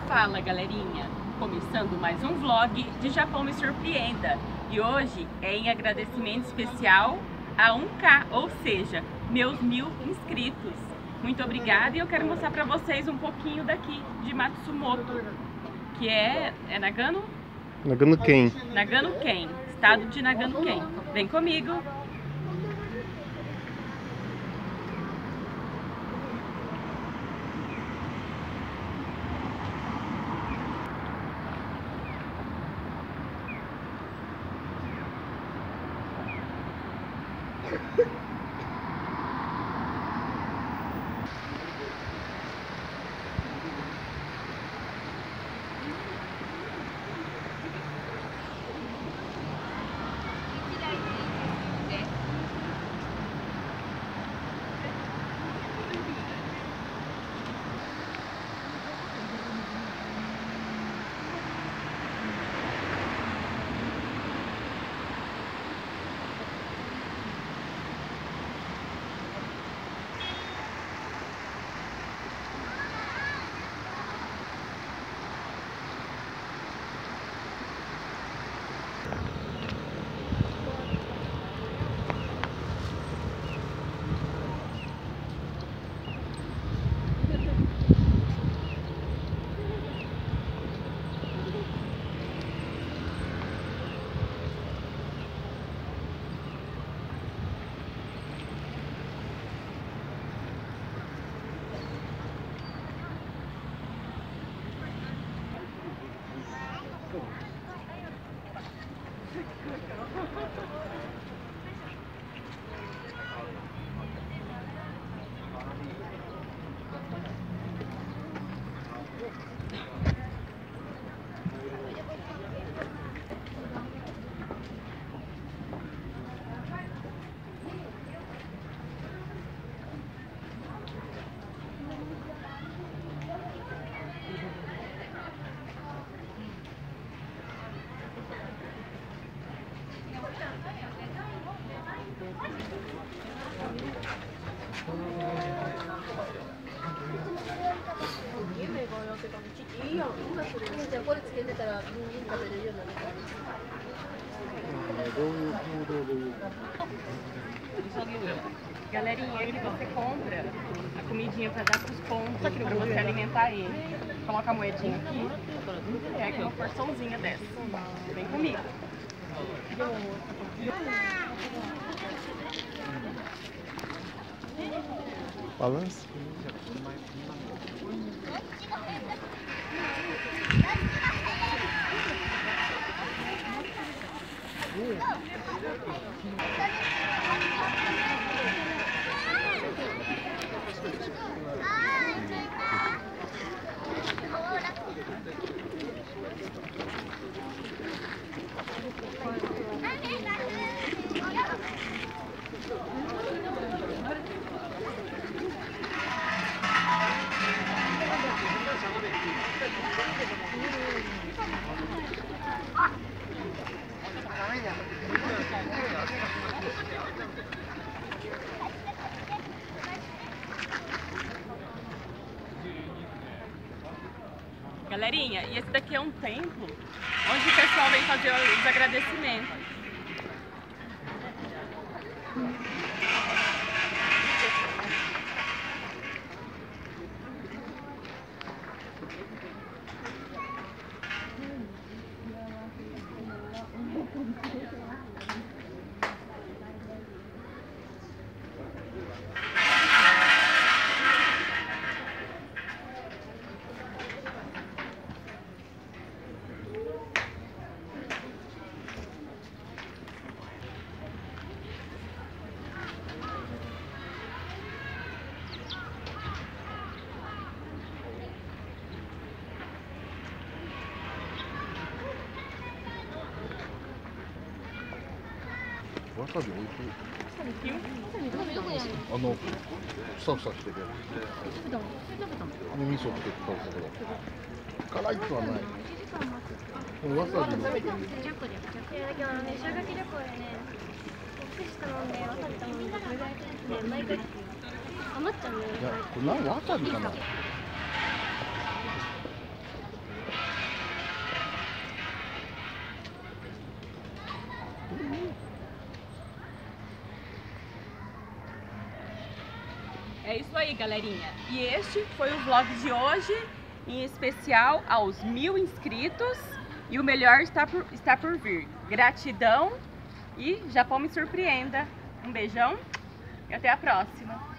Fala galerinha, começando mais um vlog de Japão Me Surpreenda. E hoje é em agradecimento especial a 1K, ou seja, meus 1000 inscritos. Muito obrigada e eu quero mostrar pra vocês um pouquinho daqui de Matsumoto, que é Nagano? Nagano-ken. Nagano-ken, estado de Nagano-ken. Vem comigo! Galerinha, aqui você compra a comidinha para dar pros pontos, para você alimentar ele. Coloca a moedinha aqui, pega uma porçãozinha dessa. Vem comigo. Balança. Galerinha, e esse daqui é um templo onde o pessoal vem fazer os agradecimentos. わさび置いてる。ふさふさしてるやつ。味噌つけて食べたけど。辛いくはない。でもわさびの。 10個で修学旅行でね、寿司頼んでわさび頼んでこれぐらいで毎回余っちゃうんだよね。 いや、これわさびかな。 É isso aí, galerinha. E este foi o vlog de hoje, em especial aos 1000 inscritos. E o melhor está por vir. Gratidão e Japão me surpreenda. Um beijão e até a próxima.